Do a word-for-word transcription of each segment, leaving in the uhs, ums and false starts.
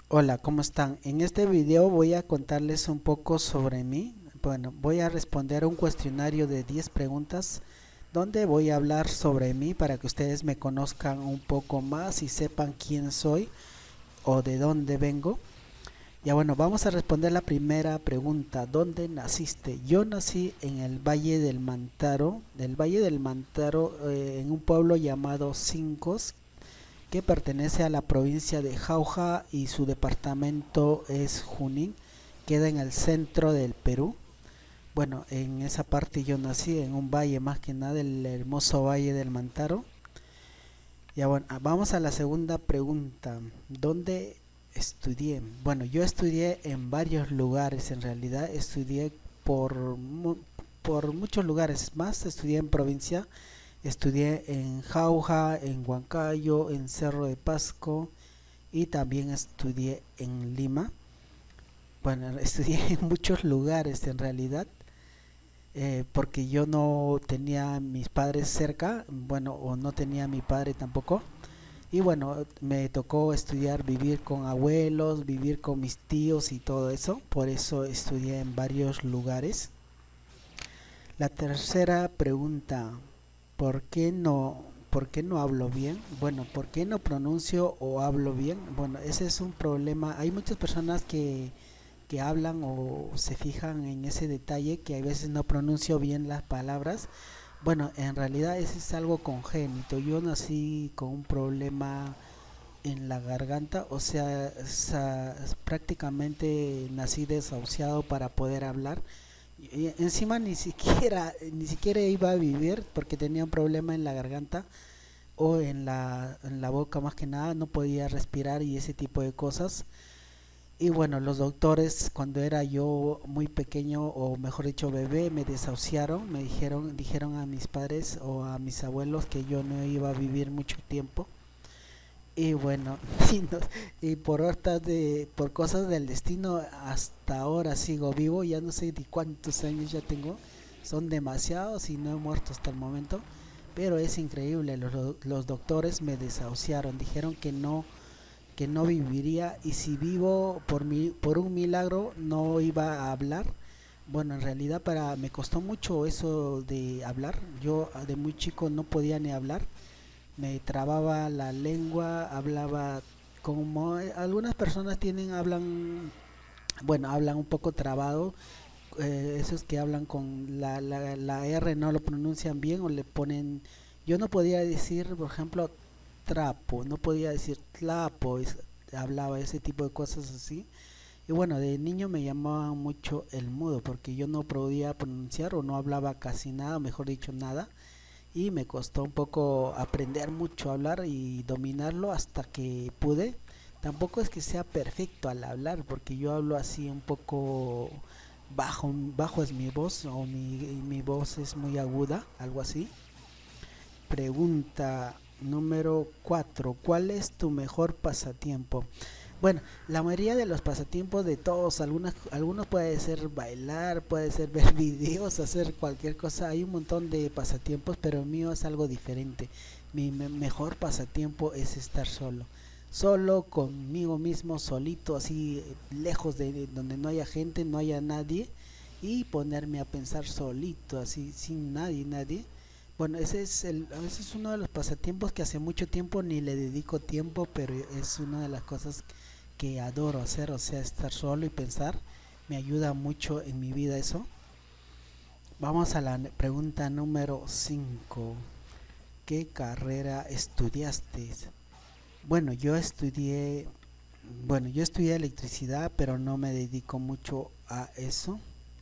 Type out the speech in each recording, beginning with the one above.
Hola, ¿cómo están? En este video voy a contarles un poco sobre mí. Bueno, voy a responder un cuestionario de diez preguntas donde voy a hablar sobre mí para que ustedes me conozcan un poco más y sepan quién soy o de dónde vengo. Ya bueno, vamos a responder la primera pregunta. ¿Dónde naciste? Yo nací en el Valle del Mantaro, del Valle del Mantaro, eh, en un pueblo llamado Cincos, que pertenece a la provincia de Jauja y su departamento es Junín, queda en el centro del Perú. Bueno, en esa parte yo nací, en un valle más que nada, el hermoso Valle del Mantaro. Ya bueno, ah, vamos a la segunda pregunta. ¿Dónde estudié? Bueno, yo estudié en varios lugares, en realidad estudié por, mu- por muchos lugares, más estudié en provincia. Estudié en Jauja, en Huancayo, en Cerro de Pasco y también estudié en Lima. Bueno, estudié en muchos lugares en realidad, eh, porque yo no tenía mis padres cerca, bueno, o no tenía a mi padre tampoco. Y bueno, me tocó estudiar, vivir con abuelos, vivir con mis tíos y todo eso. Por eso estudié en varios lugares. La tercera pregunta, ¿por qué no, por qué no hablo bien? Bueno, ¿por qué no pronuncio o hablo bien? Bueno, ese es un problema. Hay muchas personas que, que hablan o se fijan en ese detalle que a veces no pronuncio bien las palabras. Bueno, en realidad ese es algo congénito. Yo nací con un problema en la garganta, o sea, sa- prácticamente nací desahuciado para poder hablar. Y encima ni siquiera ni siquiera iba a vivir porque tenía un problema en la garganta o en la, en la boca, más que nada no podía respirar y ese tipo de cosas. Y bueno, los doctores, cuando era yo muy pequeño, o mejor dicho bebé, me desahuciaron, me dijeron dijeron a mis padres o a mis abuelos que yo no iba a vivir mucho tiempo. Y bueno, y, no- y por hartas de por cosas del destino hasta ahora sigo vivo. Ya no sé de cuántos años ya tengo, son demasiados y no he muerto hasta el momento. Pero es increíble, los, los doctores me desahuciaron, dijeron que no, que no viviría, y si vivo por mi, por un milagro no iba a hablar. Bueno, en realidad para me costó mucho eso de hablar. Yo de muy chico no podía ni hablar, me trababa la lengua, hablaba como algunas personas tienen, hablan, bueno, hablan un poco trabado, eh, esos que hablan con la, la, la R no lo pronuncian bien o le ponen, yo no podía decir, por ejemplo, trapo, no podía decir tlapo, es- hablaba ese tipo de cosas así. Y bueno, de niño me llamaba mucho el mudo porque yo no podía pronunciar o no hablaba casi nada, mejor dicho nada, y me costó un poco aprender mucho a hablar y dominarlo hasta que pude. Tampoco es que sea perfecto al hablar, porque yo hablo así un poco bajo, bajo es mi voz, o mi, mi voz es muy aguda, algo así. Pregunta número cuatro, ¿cuál es tu mejor pasatiempo? Bueno, la mayoría de los pasatiempos de todos, algunas, algunos puede ser bailar, puede ser ver videos, hacer cualquier cosa. Hay un montón de pasatiempos, pero el mío es algo diferente. Mi me- mejor pasatiempo es estar solo. Solo conmigo mismo, solito, así lejos de de donde no haya gente, no haya nadie, y ponerme a pensar solito, así sin nadie, nadie. Bueno, ese es el, ese es uno de los pasatiempos que hace mucho tiempo ni le dedico tiempo, pero es una de las cosas que adoro hacer, o sea, estar solo y pensar, me ayuda mucho en mi vida eso. Vamos a la pregunta número cinco. ¿Qué carrera estudiaste? Bueno, yo estudié, bueno, yo estudié electricidad, pero no me dedico mucho a eso.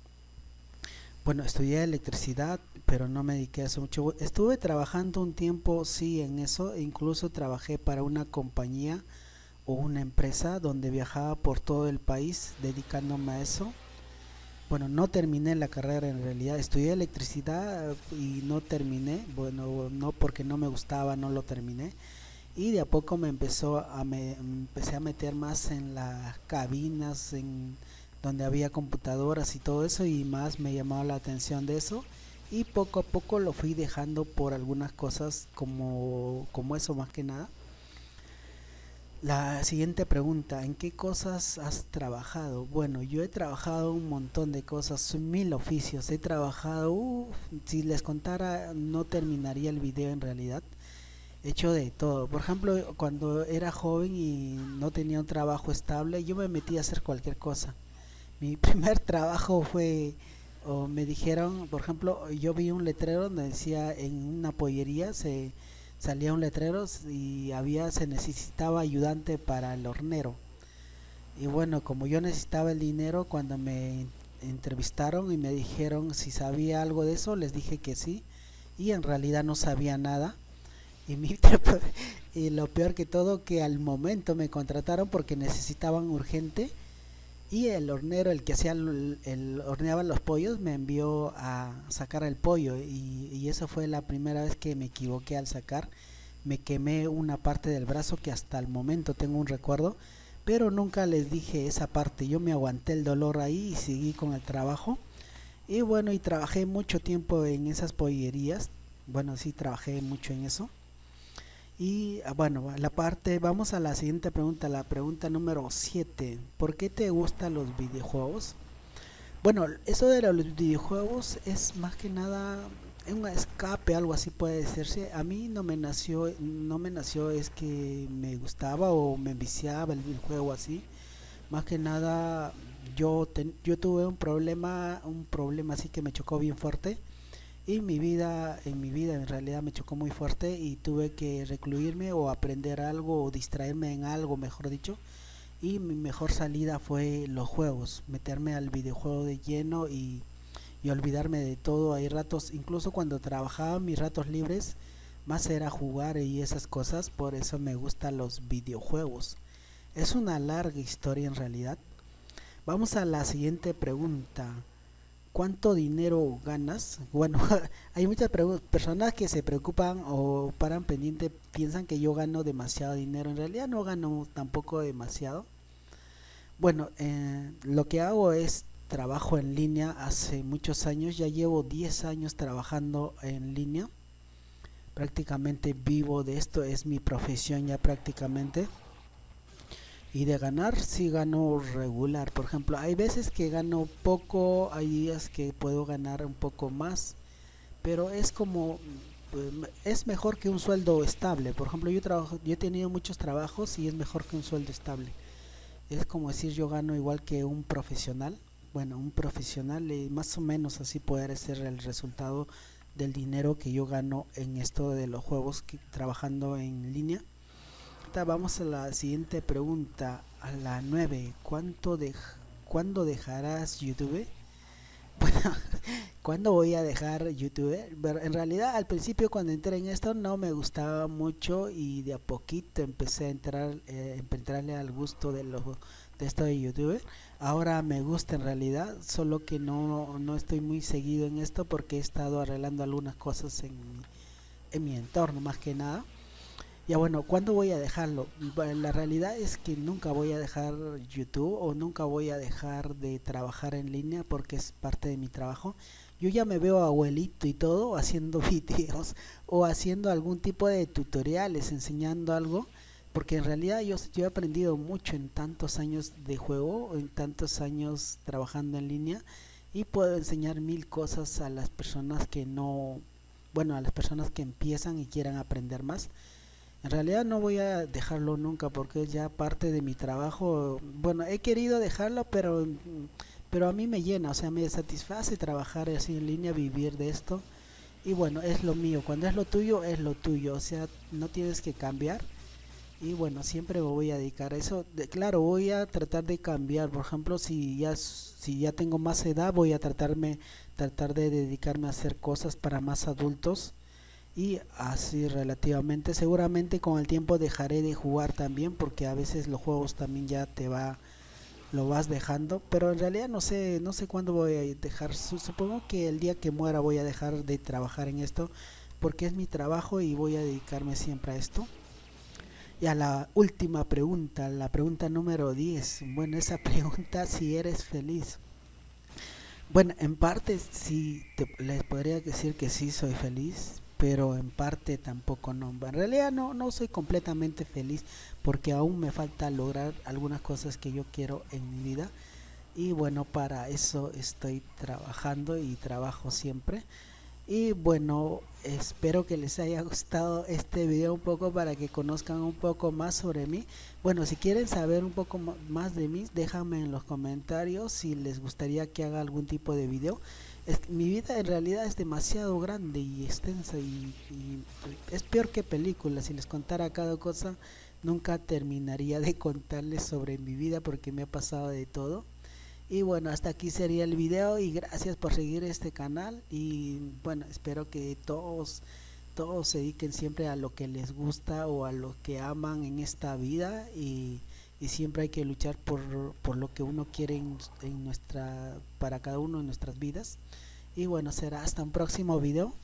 Bueno, estudié electricidad, pero no me dediqué a eso mucho. Estuve trabajando un tiempo, sí, en eso, e incluso trabajé para una compañía o una empresa donde viajaba por todo el país dedicándome a eso. Bueno, no terminé la carrera en realidad, estudié electricidad y no terminé, bueno, no porque no me gustaba, no lo terminé. Y de a poco me empezó a me, empecé a meter más en las cabinas, en donde había computadoras y todo eso, y más me llamaba la atención de eso. Y poco a poco lo fui dejando por algunas cosas como, como eso más que nada. La siguiente pregunta, ¿en qué cosas has trabajado? Bueno, yo he trabajado un montón de cosas, mil oficios, he trabajado, uf, si les contara no terminaría el video en realidad, he hecho de todo. Por ejemplo, cuando era joven y no tenía un trabajo estable, yo me metí a hacer cualquier cosa. Mi primer trabajo fue, o me dijeron, por ejemplo, yo vi un letrero donde decía en una pollería se salía un letrero y había se necesitaba ayudante para el hornero. Y bueno, como yo necesitaba el dinero, cuando me entrevistaron y me dijeron si sabía algo de eso, les dije que sí y en realidad no sabía nada. Y, mi, y lo peor que todo que al momento me contrataron porque necesitaban urgente y el hornero, el que hacía el, el horneaba los pollos, me envió a sacar el pollo y, y eso fue la primera vez que me equivoqué al sacar. Me quemé una parte del brazo que hasta el momento tengo un recuerdo, pero nunca les dije esa parte. Yo me aguanté el dolor ahí y seguí con el trabajo. Y bueno, y trabajé mucho tiempo en esas pollerías. Bueno, sí, trabajé mucho en eso. Y ah, bueno, la parte, vamos a la siguiente pregunta, la pregunta número siete. ¿Por qué te gustan los videojuegos? Bueno, eso de los videojuegos es más que nada un escape, algo así puede decirse. A mí no me nació, no me nació es que me gustaba o me viciaba el, el juego así. Más que nada yo ten- yo tuve un problema, un problema así que me chocó bien fuerte y mi vida, en mi vida en realidad me chocó muy fuerte y tuve que recluirme o aprender algo o distraerme en algo, mejor dicho. Y mi mejor salida fue los juegos, meterme al videojuego de lleno y, y olvidarme de todo. Hay ratos, incluso cuando trabajaba mis ratos libres, más era jugar y esas cosas, por eso me gustan los videojuegos. Es una larga historia en realidad. Vamos a la siguiente pregunta. ¿Cuánto dinero ganas? Bueno, hay muchas personas que se preocupan o paran pendiente, piensan que yo gano demasiado dinero. En realidad no gano tampoco demasiado. Bueno, eh, lo que hago es trabajo en línea hace muchos años, ya llevo diez años trabajando en línea. Prácticamente vivo de esto, es mi profesión ya prácticamente. Y de ganar, sí gano regular. Por ejemplo, hay veces que gano poco, hay días que puedo ganar un poco más, pero es como eh, es mejor que un sueldo estable. Por ejemplo, yo trabajo, yo he tenido muchos trabajos y es mejor que un sueldo estable. Es como decir yo gano igual que un profesional. Bueno, un profesional y más o menos así puede ser el resultado del dinero que yo gano en esto de los juegos que, trabajando en línea. Vamos a la siguiente pregunta, a la nueve. ¿Cuánto de, ¿Cuándo dejarás YouTube? Bueno, ¿cuándo voy a dejar YouTube? Pero en realidad al principio cuando entré en esto no me gustaba mucho y de a poquito empecé a entrar, eh, entrarle al gusto de, lo, de esto de YouTube. Ahora me gusta en realidad, solo que no, no estoy muy seguido en esto porque he estado arreglando algunas cosas en, en mi entorno más que nada. Ya bueno, ¿cuándo voy a dejarlo? Bueno, la realidad es que nunca voy a dejar YouTube o nunca voy a dejar de trabajar en línea porque es parte de mi trabajo. Yo ya me veo abuelito y todo haciendo videos o haciendo algún tipo de tutoriales, enseñando algo, porque en realidad yo, yo he aprendido mucho en tantos años de juego, en tantos años trabajando en línea y puedo enseñar mil cosas a las personas que no, bueno, a las personas que empiezan y quieran aprender más. En realidad no voy a dejarlo nunca porque es ya parte de mi trabajo. Bueno, he querido dejarlo, pero, pero a mí me llena, o sea, me satisface trabajar así en línea, vivir de esto. Y bueno, es lo mío. Cuando es lo tuyo, es lo tuyo. O sea, no tienes que cambiar. Y bueno, siempre me voy a dedicar a eso. De, claro, voy a tratar de cambiar. Por ejemplo, si ya, si ya tengo más edad, voy a tratarme, tratar de dedicarme a hacer cosas para más adultos y así relativamente seguramente con el tiempo dejaré de jugar también porque a veces los juegos también ya te va lo vas dejando, pero en realidad no sé no sé cuándo voy a dejar. Supongo que el día que muera voy a dejar de trabajar en esto porque es mi trabajo y voy a dedicarme siempre a esto. Y a la última pregunta, la pregunta número diez. Bueno, esa pregunta, si eres feliz. Bueno, en parte sí te, les podría decir que sí soy feliz, pero en parte tampoco no. En realidad no, no soy completamente feliz porque aún me falta lograr algunas cosas que yo quiero en mi vida. Y bueno, para eso estoy trabajando y trabajo siempre. Y bueno, espero que les haya gustado este video un poco para que conozcan un poco más sobre mí. Bueno, si quieren saber un poco más de mí, déjame en los comentarios si les gustaría que haga algún tipo de video. Es, mi vida en realidad es demasiado grande y extensa y, y es peor que películas. Si les contara cada cosa, nunca terminaría de contarles sobre mi vida porque me ha pasado de todo. Y bueno, hasta aquí sería el video y gracias por seguir este canal y bueno, espero que todos todos se dediquen siempre a lo que les gusta o a lo que aman en esta vida y, y siempre hay que luchar por, por lo que uno quiere en, en nuestra para cada uno en nuestras vidas. Y bueno, será hasta un próximo video.